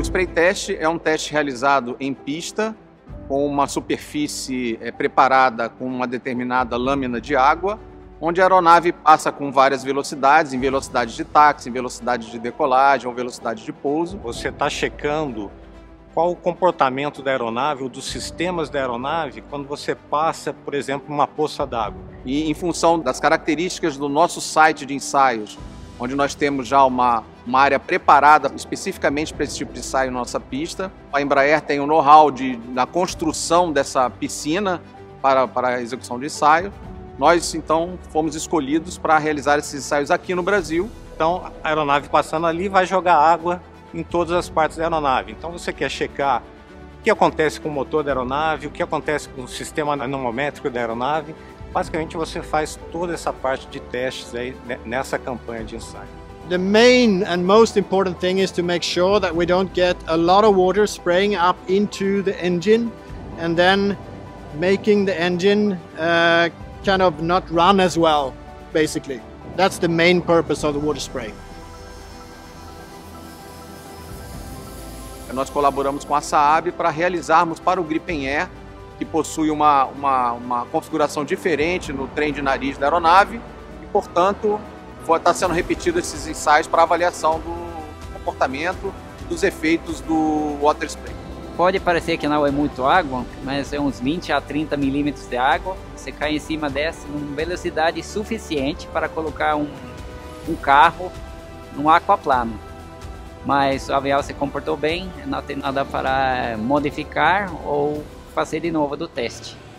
spray test é um teste realizado em pista, com uma superfície preparada com uma determinada lâmina de água, onde a aeronave passa com várias velocidades, em velocidade de táxi, em velocidade de decolagem ou velocidade de pouso. Você está checando qual o comportamento da aeronave ou dos sistemas da aeronave quando você passa, por exemplo, uma poça d'água. E em função das características do nosso site de ensaios, onde nós temos já uma área preparada especificamente para esse tipo de ensaio na nossa pista. A Embraer tem o know-how na construção dessa piscina para a execução de ensaio. Nós, então, fomos escolhidos para realizar esses ensaios aqui no Brasil. Então, a aeronave passando ali vai jogar água em todas as partes da aeronave. Então, você quer checar o que acontece com o motor da aeronave, o que acontece com o sistema anemométrico da aeronave. Basicamente, você faz toda essa parte de testes aí nessa campanha de ensaio. The main and most important thing is to make sure that we don't get a lot of water spraying up into the engine and then making the engine kind of not run as well, basically. That's the main purpose of the water spray. Nós colaboramos com a Saab para realizarmos para o Gripen Air, que possui uma configuração diferente no trem de nariz da aeronave e, portanto, está sendo repetido esses ensaios para avaliação do comportamento e dos efeitos do water spray. Pode parecer que não é muito água, mas é uns 20 a 30 milímetros de água. Você cai em cima dessa em velocidade suficiente para colocar um carro num aquaplano. Mas o avião se comportou bem, não tem nada para modificar ou fazer de novo do teste.